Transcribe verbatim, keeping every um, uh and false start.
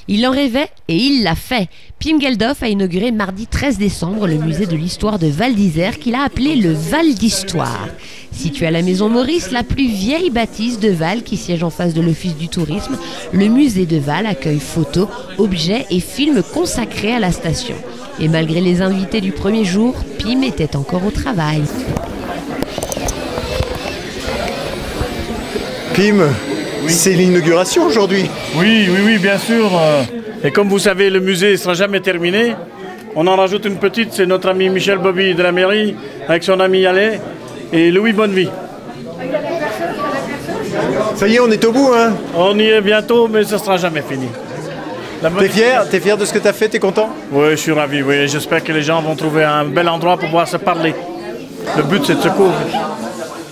Il en rêvait et il l'a fait. Pim Geldof a inauguré mardi treize décembre le musée de l'histoire de Val d'Isère qu'il a appelé le Val d'Histoire. Situé à la Maison Maurice, la plus vieille bâtisse de Val qui siège en face de l'Office du tourisme, le musée de Val accueille photos, objets et films consacrés à la station. Et malgré les invités du premier jour, Pim était encore au travail. Pim, oui. C'est l'inauguration aujourd'hui. Oui, oui, oui, bien sûr. Et comme vous savez, le musée ne sera jamais terminé. On en rajoute une petite, c'est notre ami Michel Bobby de la mairie, avec son ami Allais et Louis Bonnevie. Ça y est, on est au bout, hein? On y est bientôt, mais ce ne sera jamais fini. T'es fier? T'es fier de ce que t'as fait? T'es content? Oui, je suis ravi. Oui. J'espère que les gens vont trouver un bel endroit pour pouvoir se parler. Le but, c'est de se couvrir.